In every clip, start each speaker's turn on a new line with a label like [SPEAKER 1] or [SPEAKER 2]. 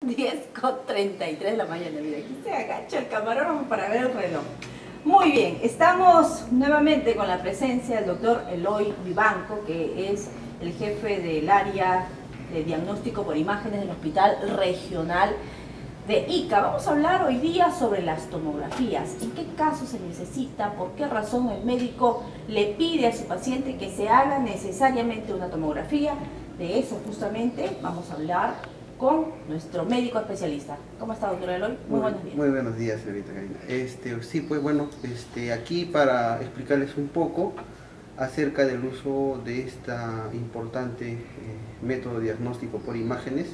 [SPEAKER 1] 10:33 de la mañana, mira, aquí se agacha el camarógrafo para ver el reloj. Muy bien, estamos nuevamente con la presencia del doctor Eloy Vivanco, que es el jefe del área de diagnóstico por imágenes del Hospital Regional de Ica. Vamos a hablar hoy día sobre las tomografías. ¿En qué caso se necesita? ¿Por qué razón el médico le pide a su paciente que se haga necesariamente una tomografía? De eso justamente vamos a hablar con nuestro médico especialista. ¿Cómo está, doctor Eloy? Muy buenos días.
[SPEAKER 2] Muy buenos días, señorita Karina. Sí, pues bueno, aquí para explicarles un poco acerca del uso de esta importante método diagnóstico por imágenes.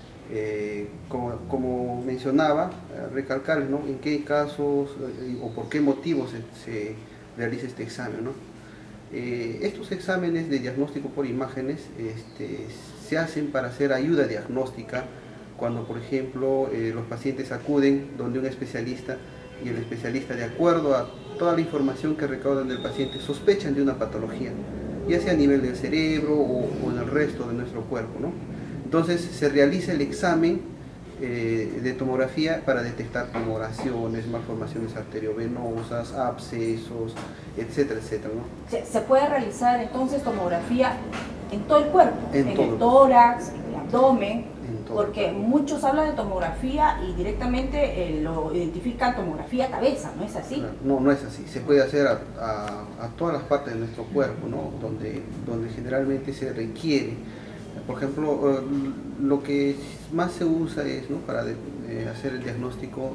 [SPEAKER 2] Como mencionaba, recalcarles, ¿no?, en qué casos o por qué motivos se realiza este examen, ¿no? Estos exámenes de diagnóstico por imágenes se hacen para hacer ayuda diagnóstica cuando, por ejemplo, los pacientes acuden donde un especialista y el especialista, de acuerdo a toda la información que recaudan del paciente, sospechan de una patología, ya sea a nivel del cerebro o en el resto de nuestro cuerpo, ¿no? Entonces se realiza el examen de tomografía para detectar tumoraciones, malformaciones arteriovenosas, abscesos, etcétera, etcétera, ¿no?
[SPEAKER 1] ¿Se puede realizar entonces tomografía en todo el cuerpo? En
[SPEAKER 2] todo
[SPEAKER 1] el tórax, en el abdomen,
[SPEAKER 2] porque
[SPEAKER 1] muchos hablan de tomografía y directamente lo identifican tomografía cabeza, ¿no es así?
[SPEAKER 2] No, no es así. Se puede hacer a todas las partes de nuestro cuerpo, ¿no? Donde generalmente se requiere. Por ejemplo, lo que más se usa es, ¿no?, para hacer el diagnóstico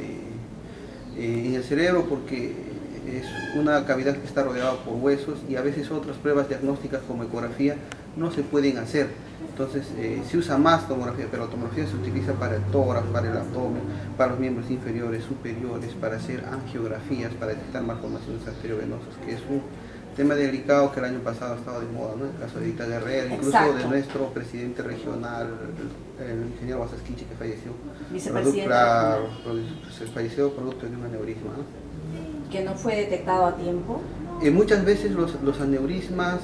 [SPEAKER 2] en el cerebro, porque es una cavidad que está rodeada por huesos y a veces otras pruebas diagnósticas como ecografía no se pueden hacer. Entonces se usa más tomografía, pero la tomografía se utiliza para el tórax, para el abdomen, para los miembros inferiores, superiores, para hacer angiografías, para detectar malformaciones arteriovenosas, que es un tema delicado que el año pasado ha estado de moda, ¿no? El caso de Edita Guerrero, incluso de nuestro presidente regional, el ingeniero Basasquiche, que falleció.
[SPEAKER 1] Vicepresidente.
[SPEAKER 2] Claro, se falleció producto de un aneurisma, ¿no?
[SPEAKER 1] Que no fue detectado a tiempo.
[SPEAKER 2] Muchas veces los aneurismas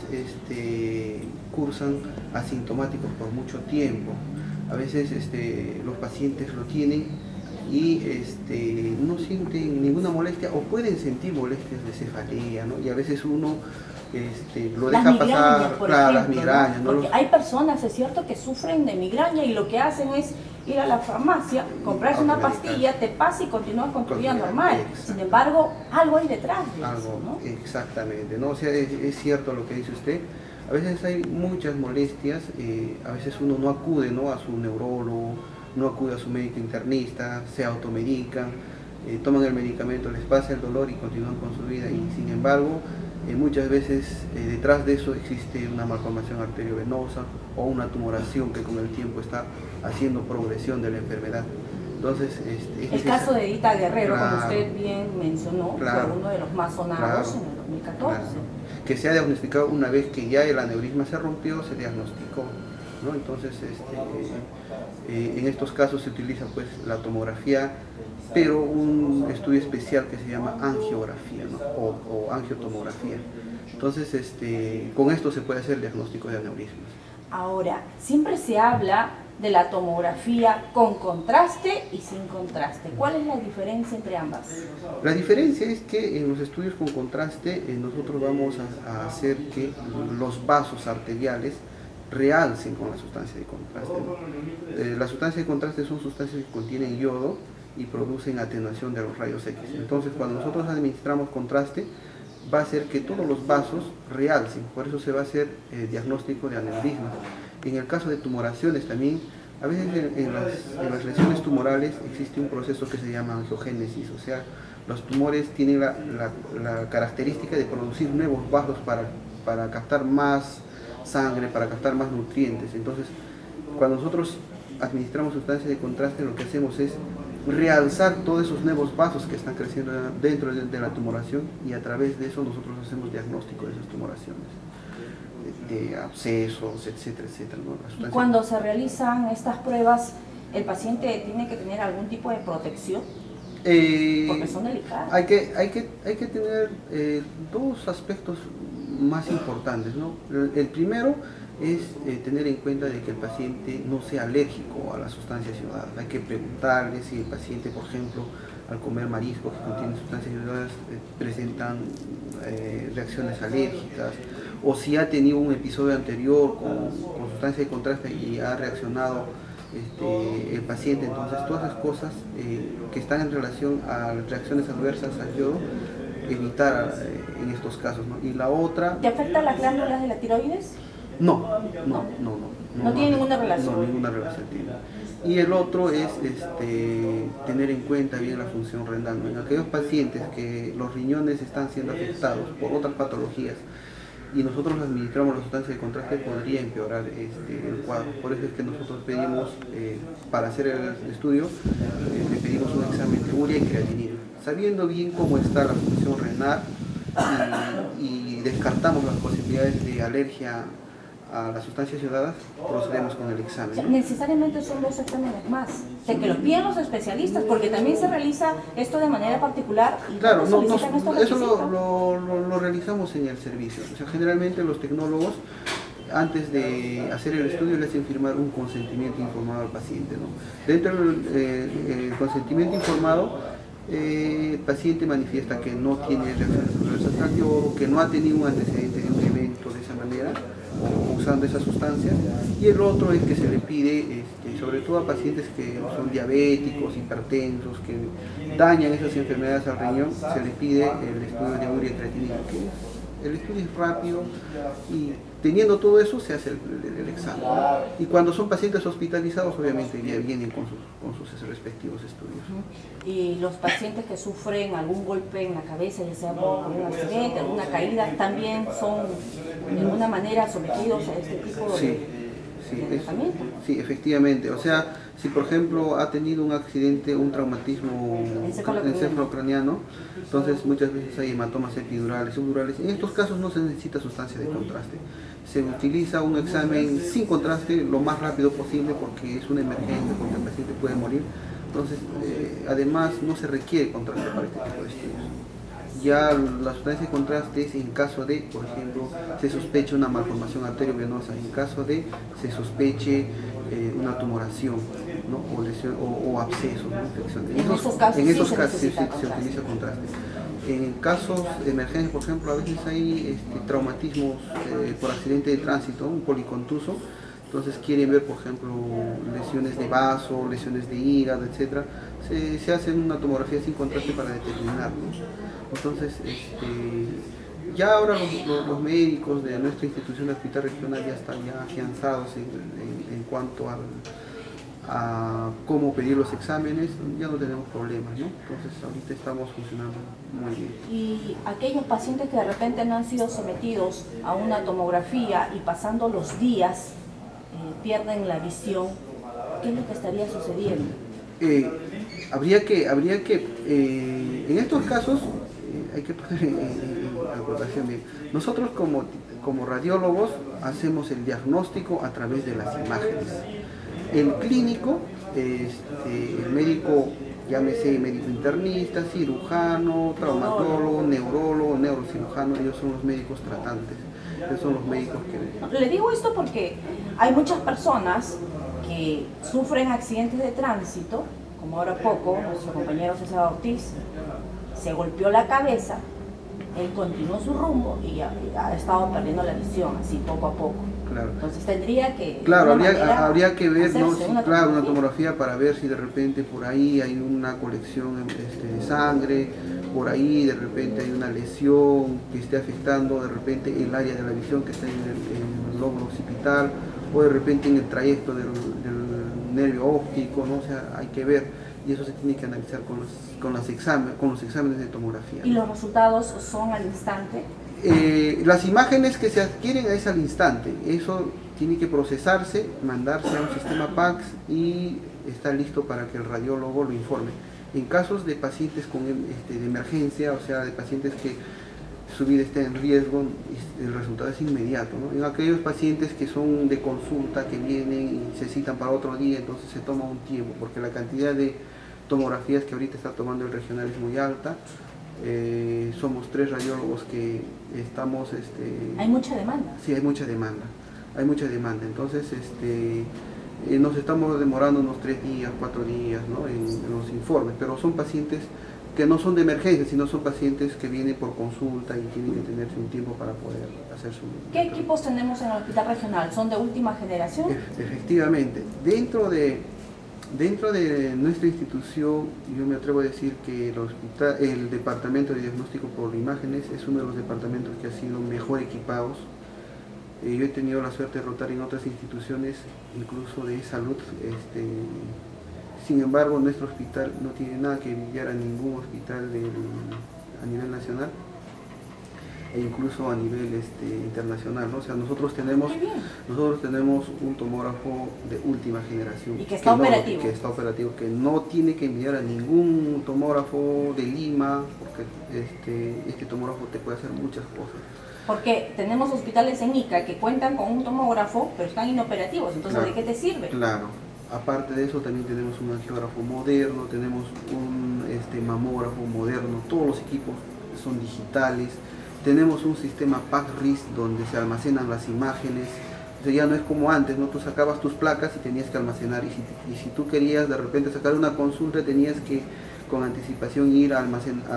[SPEAKER 2] cursan asintomáticos por mucho tiempo. A veces los pacientes lo tienen y no sienten ninguna molestia o pueden sentir molestias de cefalea, ¿no? Y a veces uno lo deja pasar, claro, las migrañas, ¿no?
[SPEAKER 1] Porque hay personas, es cierto, que sufren de migraña y lo que hacen es ir a la farmacia, comprarse una pastilla, te pasa y continúas con tu vida normal. Sin embargo, algo hay detrás de eso, ¿no?
[SPEAKER 2] Exactamente, ¿no? O sea, es cierto lo que dice usted. A veces hay muchas molestias, a veces uno no acude, ¿no?, a su neurólogo, no acude a su médico internista, se automedican, toman el medicamento, les pasa el dolor y continúan con su vida. Y sin embargo, muchas veces detrás de eso existe una malformación arteriovenosa o una tumoración que con el tiempo está haciendo progresión de la enfermedad. Entonces,
[SPEAKER 1] el caso de Edita Guerrero,
[SPEAKER 2] claro,
[SPEAKER 1] como usted bien mencionó,
[SPEAKER 2] claro,
[SPEAKER 1] fue uno de los más sonados en el 2014.
[SPEAKER 2] Claro, que se ha diagnosticado una vez que ya el aneurisma se rompió, se diagnosticó, ¿no? Entonces, en estos casos se utiliza pues la tomografía, pero un estudio especial que se llama angiografía, ¿no?, o angiotomografía. Entonces, con esto se puede hacer el diagnóstico de aneurismas.
[SPEAKER 1] Ahora, siempre se habla de la tomografía con contraste y sin contraste. ¿Cuál es la diferencia entre ambas?
[SPEAKER 2] La diferencia es que en los estudios con contraste nosotros vamos a hacer que los vasos arteriales realcen con la sustancia de contraste, ¿no? Las sustancias de contraste son sustancias que contienen yodo y producen atenuación de los rayos X. Entonces, cuando nosotros administramos contraste, va a hacer que todos los vasos realcen, por eso se va a hacer diagnóstico de aneurisma. En el caso de tumoraciones también, a veces en las lesiones tumorales existe un proceso que se llama angiogénesis, o sea, los tumores tienen la característica de producir nuevos vasos para captar más sangre, para captar más nutrientes. Entonces, cuando nosotros administramos sustancias de contraste, lo que hacemos es realzar todos esos nuevos vasos que están creciendo dentro de la tumoración, y a través de eso nosotros hacemos diagnóstico de esas tumoraciones, de abscesos, etcétera, etcétera, ¿no?
[SPEAKER 1] Y cuando se realizan estas pruebas, ¿el paciente tiene que tener algún tipo de protección? Porque son delicadas.
[SPEAKER 2] Hay que tener dos aspectos más importantes, ¿no? El primero es tener en cuenta de que el paciente no sea alérgico a las sustancias iodadas. Hay que preguntarle si el paciente, por ejemplo, al comer mariscos que contienen sustancias iodadas presentan reacciones alérgicas, o si ha tenido un episodio anterior con sustancia de contraste y ha reaccionado el paciente. Entonces todas las cosas que están en relación a reacciones adversas al yodo, evitar en estos casos, ¿no? Y la otra...
[SPEAKER 1] ¿Te afecta las glándulas de la tiroides?
[SPEAKER 2] No
[SPEAKER 1] tiene ninguna relación.
[SPEAKER 2] No, ninguna relación tiene. Y el otro es tener en cuenta bien la función renal, ¿no? En aquellos pacientes que los riñones están siendo afectados por otras patologías y nosotros les administramos la sustancia de contraste, podría empeorar el cuadro. Por eso es que nosotros pedimos, para hacer el estudio, le pedimos un examen de urea y creatinina. Sabiendo bien cómo está la función renal y descartamos las posibilidades de alergia a las sustancias iodadas, procedemos con el examen.
[SPEAKER 1] O sea, necesariamente son 2 exámenes más, de que los piden los especialistas, porque también se realiza esto de manera particular. Y
[SPEAKER 2] claro, eso
[SPEAKER 1] lo
[SPEAKER 2] realizamos en el servicio. O sea, generalmente los tecnólogos, antes de hacer el estudio, le hacen firmar un consentimiento informado al paciente, ¿no? Dentro del consentimiento informado, el paciente manifiesta que no tiene reacciones adversas al yodo, que no ha tenido un antecedente de un evento de esa manera, usando esa sustancia, y el otro es que se le pide, sobre todo a pacientes que son diabéticos, hipertensos, que dañan esas enfermedades al riñón, se le pide el estudio de urea y creatinina, que el estudio es rápido y teniendo todo eso se hace el examen, ¿no? Y cuando son pacientes hospitalizados, obviamente ya vienen con sus respectivos estudios.
[SPEAKER 1] Y los pacientes que sufren algún golpe en la cabeza, ya sea por un accidente, alguna caída, también son de alguna manera sometidos a este tipo de tratamiento.
[SPEAKER 2] Sí, efectivamente. O sea, si por ejemplo ha tenido un accidente, un traumatismo encefalocraniano, entonces muchas veces hay hematomas epidurales, subdurales. En estos casos no se necesita sustancia de contraste. Se utiliza un examen sin contraste lo más rápido posible porque es una emergencia, porque el paciente puede morir. Entonces, además no se requiere contraste para este tipo de estudios. Ya la sustancia de contraste es en caso de, por ejemplo, se sospeche una malformación arteriovenosa, en caso de se sospeche una tumoración, ¿no? o abscesos, ¿no? Infecciones. En esos casos se utiliza contraste. En casos de emergencia, por ejemplo, a veces hay traumatismos por accidente de tránsito, un policontuso. Entonces quieren ver, por ejemplo, lesiones de vaso, lesiones de hígado, etc. Se hace una tomografía sin contraste para determinarlo. Entonces, ya ahora los médicos de nuestra institución de hospital regional ya están ya afianzados en cuanto a cómo pedir los exámenes, ya no tenemos problemas, ¿no? Entonces ahorita estamos funcionando muy bien.
[SPEAKER 1] Y aquellos pacientes que de repente no han sido sometidos a una tomografía y pasando los días pierden la visión, ¿qué es lo que estaría sucediendo?
[SPEAKER 2] Habría que en estos casos hay que poner en acotación bien. Nosotros como radiólogos hacemos el diagnóstico a través de las imágenes. El clínico, el médico, llámese médico internista, cirujano, traumatólogo, neurólogo, neurocirujano, ellos son los médicos tratantes. Ellos son los médicos que...
[SPEAKER 1] Le digo esto porque hay muchas personas que sufren accidentes de tránsito, como ahora poco, nuestro compañero César Ortiz se golpeó la cabeza, él continuó su rumbo y ha estado perdiendo la visión, así poco a poco.
[SPEAKER 2] Claro.
[SPEAKER 1] Entonces tendría que...
[SPEAKER 2] Claro, habría que ver, ¿no? Una tomografía para ver si de repente por ahí hay una colección de sangre, por ahí de repente hay una lesión que esté afectando de repente el área de la visión que está en el lóbulo occipital, o de repente en el trayecto del nervio óptico, ¿no? O sea, hay que ver. Y eso se tiene que analizar con los exámenes de tomografía.
[SPEAKER 1] ¿Y los resultados son al instante?
[SPEAKER 2] Las imágenes que se adquieren es al instante. Eso tiene que procesarse, mandarse a un sistema PACS y está listo para que el radiólogo lo informe. En casos de pacientes de emergencia, o sea, de pacientes que su vida está en riesgo, el resultado es inmediato, ¿no? En aquellos pacientes que son de consulta, que vienen y se citan para otro día, entonces se toma un tiempo, porque la cantidad de tomografías que ahorita está tomando el regional es muy alta. Somos 3 radiólogos que estamos...
[SPEAKER 1] ¿Hay mucha demanda?
[SPEAKER 2] Sí, hay mucha demanda. hay mucha demanda. Entonces nos estamos demorando unos 3 días, 4 días, ¿no? en los informes, pero son pacientes que no son de emergencia, sino son pacientes que vienen por consulta y tienen que tenerse un tiempo para poder hacer su...
[SPEAKER 1] ¿Qué equipos tenemos en el hospital regional? ¿Son de última generación?
[SPEAKER 2] Efectivamente. Dentro de nuestra institución, yo me atrevo a decir que el Departamento de Diagnóstico por Imágenes es uno de los departamentos que ha sido mejor equipados. Yo he tenido la suerte de rotar en otras instituciones, incluso de salud. Sin embargo, nuestro hospital no tiene nada que envidiar a ningún hospital a nivel nacional e incluso a nivel internacional, ¿no? O sea, nosotros tenemos un tomógrafo de última generación.
[SPEAKER 1] Y que está operativo.
[SPEAKER 2] Que está operativo, que no tiene que enviar a ningún tomógrafo de Lima, porque este tomógrafo te puede hacer muchas cosas.
[SPEAKER 1] Porque tenemos hospitales en Ica que cuentan con un tomógrafo, pero están inoperativos, entonces
[SPEAKER 2] Claro,
[SPEAKER 1] ¿de qué te sirve?
[SPEAKER 2] Claro. Aparte de eso, también tenemos un angiógrafo moderno, tenemos un mamógrafo moderno, todos los equipos son digitales. Tenemos un sistema PAC-RIS donde se almacenan las imágenes. O sea, ya no es como antes, ¿no? Tú sacabas tus placas y tenías que almacenar, y si tú querías de repente sacar una consulta, tenías que con anticipación ir a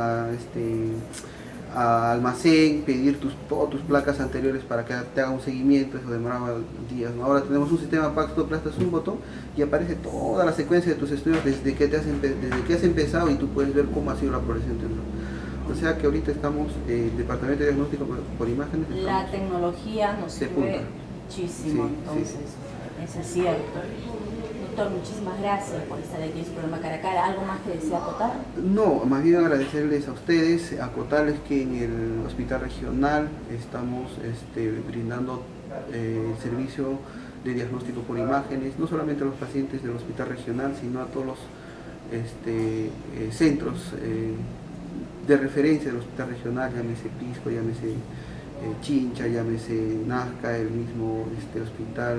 [SPEAKER 2] almacén, pedir todas tus placas anteriores para que te haga un seguimiento. Eso demoraba días, ¿no? Ahora tenemos un sistema PAC, tú aplastas un botón y aparece toda la secuencia de tus estudios desde que has empezado, y tú puedes ver cómo ha sido la progresión de tu... O sea que ahorita estamos, el Departamento de Diagnóstico por Imágenes...
[SPEAKER 1] La tecnología nos sirve muchísimo,
[SPEAKER 2] sí,
[SPEAKER 1] entonces, sí. Eso es cierto. Doctor, muchísimas gracias por estar aquí en su programa Cara a Cara. ¿Algo más que desea acotar?
[SPEAKER 2] No, más bien agradecerles a ustedes, acotarles que en el Hospital Regional estamos brindando el servicio de diagnóstico por imágenes, no solamente a los pacientes del Hospital Regional, sino a todos los centros de referencia del Hospital Regional, llámese Pisco, llámese Chincha, llámese Nazca, el mismo hospital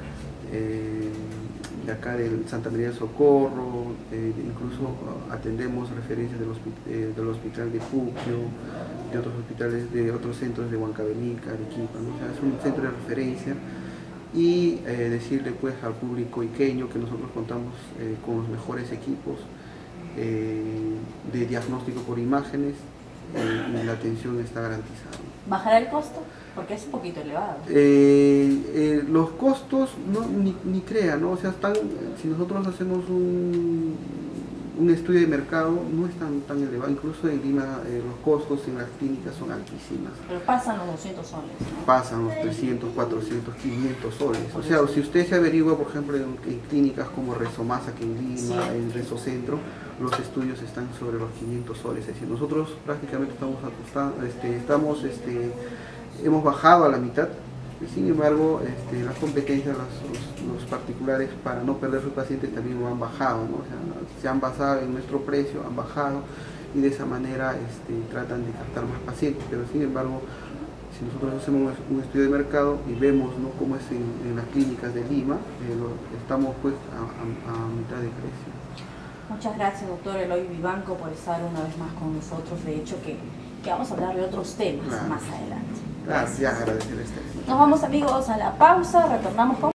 [SPEAKER 2] de acá del Santa María del Socorro, incluso atendemos referencias del hospital de Puquio, de otros hospitales, de otros centros de Huancavelica, Arequipa, ¿no? O sea, es un centro de referencia. Y decirle pues al público iqueño que nosotros contamos con los mejores equipos de diagnóstico por imágenes, y la atención está garantizada.
[SPEAKER 1] ¿Bajará el costo? Porque es un poquito elevado.
[SPEAKER 2] Los costos, ni crea, ¿no? O sea, si nosotros hacemos un estudio de mercado, no es tan elevado. Incluso en Lima los costos en las clínicas son altísimas.
[SPEAKER 1] Pero pasan los 200 soles, ¿no?
[SPEAKER 2] Pasan los 300, 400, 500 soles. O sea, si usted se averigua, por ejemplo, en clínicas como Resomasa, que en Lima, sí, en Resocentro, los estudios están sobre los 500 soles. Es decir, nosotros prácticamente hemos bajado a la mitad. Sin embargo, las competencias, los particulares, para no perder sus pacientes, también lo han bajado, ¿no? O sea, se han basado en nuestro precio, han bajado, y de esa manera tratan de captar más pacientes. Pero sin embargo, si nosotros hacemos un estudio de mercado y vemos, ¿no?, cómo es en las clínicas de Lima, estamos pues a mitad de precio.
[SPEAKER 1] Muchas gracias, doctor Eloy Vivanco, por estar una vez más con nosotros. De hecho, que vamos a hablar de otros temas, claro, más adelante.
[SPEAKER 2] Gracias, agradecer
[SPEAKER 1] Nos vamos, amigos, a la pausa, retornamos con